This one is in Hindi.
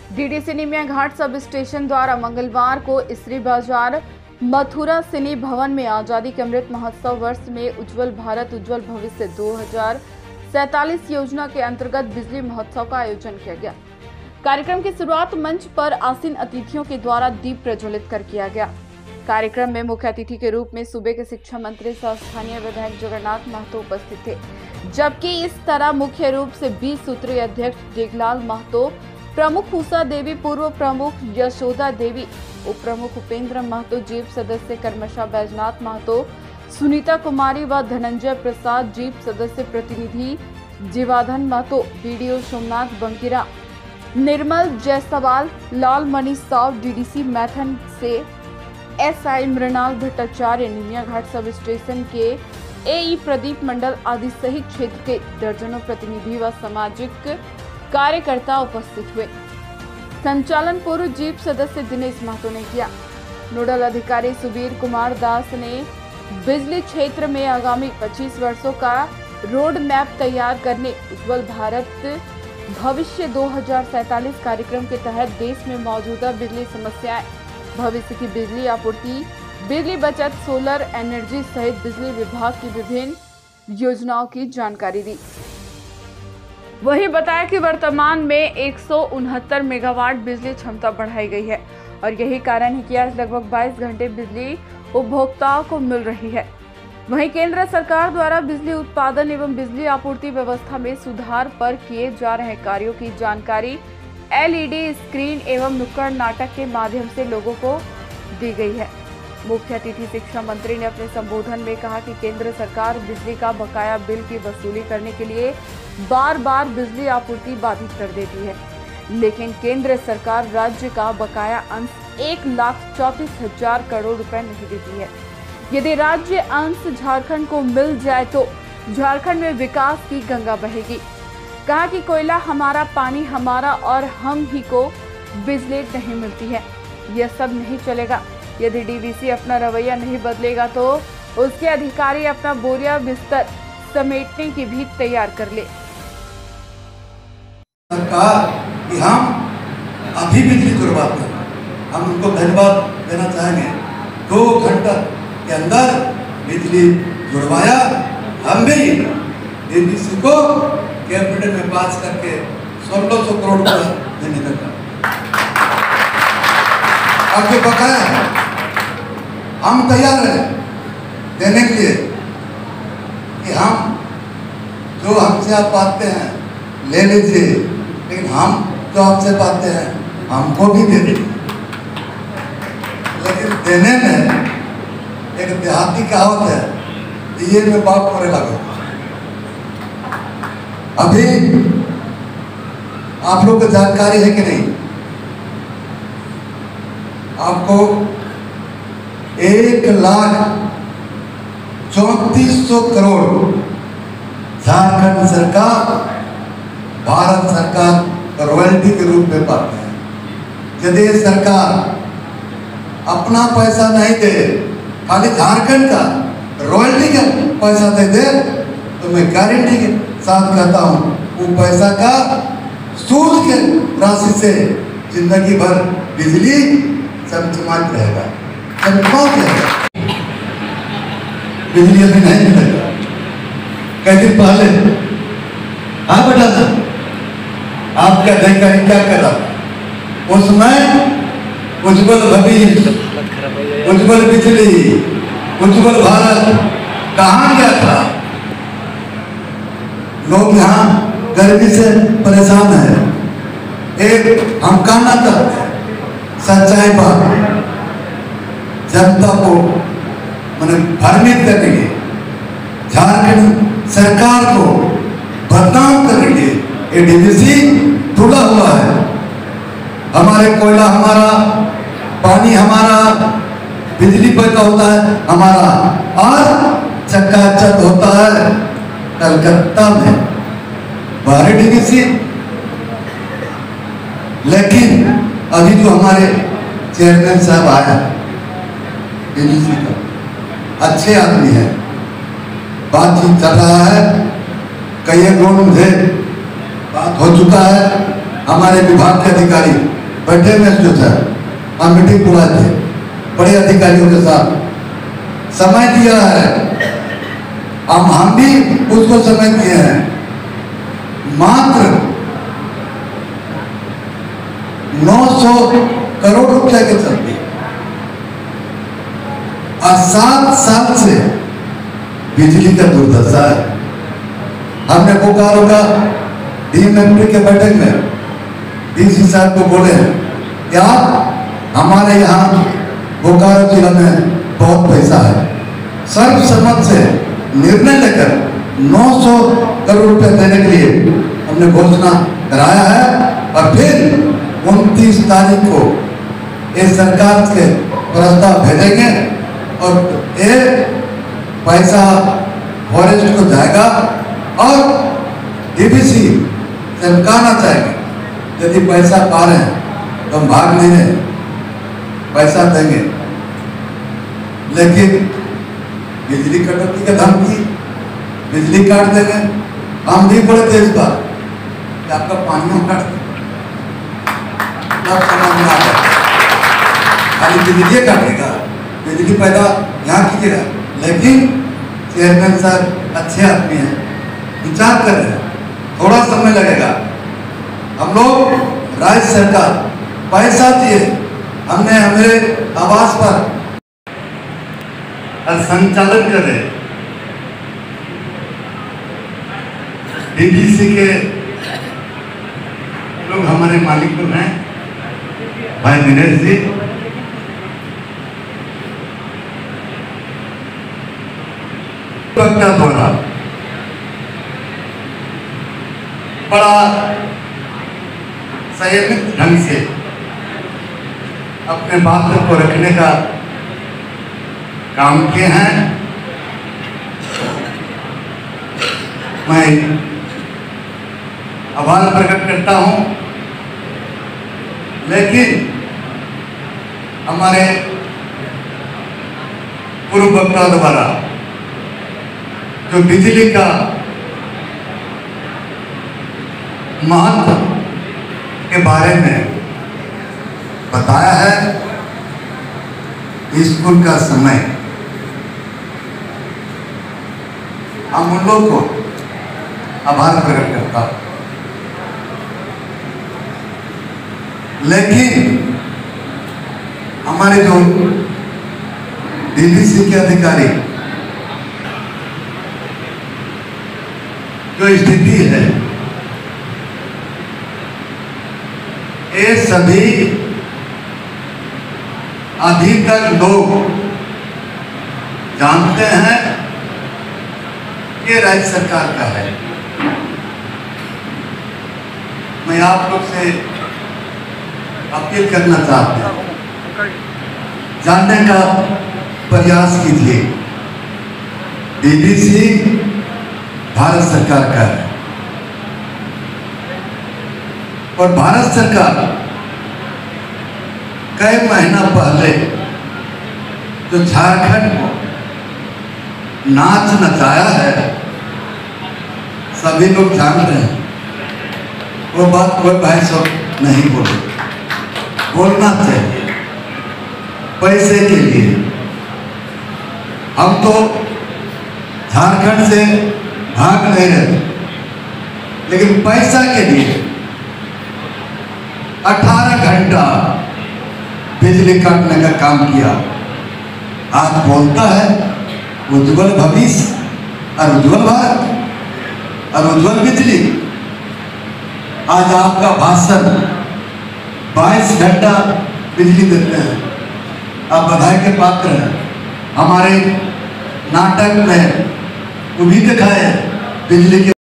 डीडीसी निमिया घाट सब स्टेशन द्वारा मंगलवार को इसरी बाजार मथुरा सिनी भवन में आजादी के अमृत महोत्सव वर्ष में उज्जवल भारत उज्जवल भविष्य 2047 योजना के अंतर्गत बिजली महोत्सव का आयोजन किया गया। कार्यक्रम की शुरुआत मंच पर आसीन अतिथियों के द्वारा दीप प्रज्वलित कर किया गया। कार्यक्रम में मुख्य अतिथि के रूप में सूबे के शिक्षा मंत्री सह स्थानीय विधायक जगन्नाथ महतो उपस्थित थे, जबकि इस तरह मुख्य रूप से 20 सूत्रीय अध्यक्ष डेगलाल महतो, प्रमुख उषा देवी, पूर्व प्रमुख यशोदा देवी, उप प्रमुख उपेंद्र महतो, जीप सदस्य कर्मशा बैजनाथ महतो, सुनीता कुमारी व धनंजय प्रसाद, जीप सदस्य प्रतिनिधि जीवाधन महतो, बीडीओ सोमनाथ बंकीरा, निर्मल जायसवाल, लाल मनीष साव, डीडीसी मैथन से एसआई मृणाल भट्टाचार्य, निमिया घाट सब स्टेशन के एई प्रदीप मंडल आदि सहित क्षेत्र के दर्जनों प्रतिनिधि व सामाजिक कार्यकर्ता उपस्थित हुए। संचालन पूर्व जीप सदस्य दिनेश महतो ने किया। नोडल अधिकारी सुबीर कुमार दास ने बिजली क्षेत्र में आगामी 25 वर्षों का रोड मैप तैयार करने उज्जवल भारत भविष्य 2047 कार्यक्रम के तहत देश में मौजूदा बिजली समस्याएं, भविष्य की बिजली आपूर्ति, बिजली बचत, सोलर एनर्जी सहित बिजली विभाग की विभिन्न योजनाओं की जानकारी दी। वही बताया कि वर्तमान में 169 मेगावाट बिजली क्षमता बढ़ाई गई है और यही कारण है कि आज लगभग 22 घंटे बिजली उपभोक्ताओं को मिल रही है। वहीं केंद्र सरकार द्वारा बिजली उत्पादन एवं बिजली आपूर्ति व्यवस्था में सुधार पर किए जा रहे कार्यों की जानकारी एलईडी स्क्रीन एवं नुक्कड़ नाटक के माध्यम से लोगों को दी गई है। मुख्य अतिथि शिक्षा मंत्री ने अपने संबोधन में कहा कि केंद्र सरकार बिजली का बकाया बिल की वसूली करने के लिए बार बार बिजली आपूर्ति बाधित कर देती है, लेकिन केंद्र सरकार राज्य का बकाया अंश 1,34,000 करोड़ रुपए नहीं देती है। यदि राज्य अंश झारखंड को मिल जाए तो झारखंड में विकास की गंगा बहेगी। कहा कि कोयला हमारा, पानी हमारा और हम ही को बिजली नहीं मिलती है। यह सब नहीं चलेगा। यदि डीवीसी अपना रवैया नहीं बदलेगा तो उसके अधिकारी अपना बोरिया बिस्तर समेटने की भी तैयार कर ले। सरकार कि हम अभी बिजली जुड़वाते हैं, हम उनको धन्यवाद देना चाहेंगे। 2 घंटा के अंदर बिजली जुड़वाया। हम भी डीवीसी को कैबिनेट में पास करके 1600 करोड़ रुपया देने का अब जो बकाया है हम तैयार हैं देने के लिए कि हम जो हमसे आप पाते हैं ले लीजिए, लेकिन हम जो आपसे पाते हैं हमको भी दे दीजिए। लेकिन देने में एक देहाती कहावत है, दिए में बाप करे लगा। अभी आप लोग को जानकारी है कि नहीं, आपको 1,34,000 करोड़ झारखंड सरकार भारत सरकार रॉयल्टी के रूप में पाते हैं। यदि सरकार अपना पैसा नहीं दे, खाली झारखंड का रॉयल्टी का पैसा दे दे, तो मैं गारंटी के साथ कहता हूँ वो पैसा का सूद के राशि से जिंदगी भर बिजली चमचमात रहेगा, चमचमात रहेगा। बिजली अभी नहीं मिलेगा। कई दिन पहले हाँ बेटा था, आपका जानकारी क्या कर रहा उसमें उज्जवल भविष्य, उज्जवल बिजली, उज्जवल भारत कहाँ गया था। लोग यहाँ गर्मी से परेशान है। एक हम कहना चाहते हैं सच्चाई बात, जनता को मैंने भ्रमित करने के, झारखंड सरकार को बदनाम करने के ये डीवीसी खुला हुआ है। हमारे कोयला हमारा, पानी हमारा, बिजली पैदा होता है हमारा और चकाचक होता है कलकत्ता में बाहरी डीवीसी। लेकिन अभी जो हमारे चेयरमैन साहब आया डीवीसी का, अच्छे आदमी है, बातचीत चल रहा है, कई लोग मुझे बात हो चुका है। हमारे विभाग के अधिकारी बैठे में जो था हम मीटिंग बुलाए थे बड़े अधिकारियों के साथ, समय दिया है, हम भी उसको समय दिए हैं। मात्र 900 करोड़ रुपया के चलते और 7 साल से बिजली का दुर्दशा है। हमने बोकारो का डीएमएमपी के बैठक में डीसी साहब को बोले कि आप हमारे यहाँ बोकारो जिला में बहुत पैसा है, सर्वसम्मत से निर्णय लेकर 900 करोड़ रुपए देने के लिए हमने घोषणा कराया है। और फिर 29 तारीख को ये सरकार के प्रस्ताव भेजेंगे और ये पैसा फॉरेस्ट को जाएगा और डीवीसी से हम कहना चाहेंगे यदि पैसा पा रहे हैं तो हम भाग नहीं रहे, पैसा देंगे, लेकिन बिजली कटौती का धमकी, बिजली काट देंगे। हम भी बोले थे इस बार कि आपका पानी काट दें, तब समझ में आ गया खाली बिजली काटेगा, बिजली पैदा यहाँ कीजिएगा। लेकिन चेयरमैन साहब अच्छे आदमी हैं, विचार कर रहे हैं, थोड़ा समय लगेगा। हम लोग राज्य सरकार पैसा दिए, हमने हमारे आवास पर संचालन कर रहे डीवीसी के लोग, हमारे मालिक लोग हैं भाई दिनेश जी, द्वारा बड़ा संयमित ढंग से अपने बात को रखने का काम किए हैं। मैं आभार प्रकट करता हूं, लेकिन हमारे पूर्व वक्ता द्वारा जो बिजली का महत्व के बारे में बताया है, स्कूल का समय, हम उन लोग को आभार प्रकट करता हूं। लेकिन हमारे जो डीवीसी के अधिकारी जो स्थिति है, ये सभी अभी तक लोग जानते हैं कि राज्य सरकार का है। मैं आप लोग से अपील करना चाहता हूं, जानने का प्रयास कीजिए। डीवीसी भारत सरकार का है और भारत सरकार कई महीना पहले जो झारखंड को नाच नचाया है, सभी लोग जान रहे हैं। वो बात कोई भाई सब नहीं बोले, बोलना चाहिए। पैसे के लिए हम तो झारखंड से भाग नहीं रहे, लेकिन पैसा के लिए 18 घंटा बिजली काटने का काम किया। आज बोलता है उज्जवल भविष्य और उज्जवल भारत और उज्जवल बिजली। आज आपका भाषण 22 घंटा बिजली देते हैं, आप बधाई के पात्र हैं। हमारे नाटक में वो भी दिखाए बिजली के